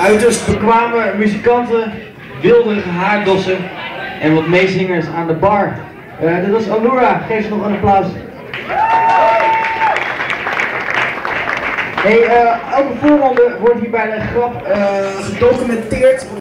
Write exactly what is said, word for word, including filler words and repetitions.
uiterst bekwame muzikanten, wilderige haardossen en wat meezingers aan de bar. Uh, dit was Allura, geef ze nog een applaus. Hey, uh, elke voorronde wordt hier bij de grap uh, gedocumenteerd.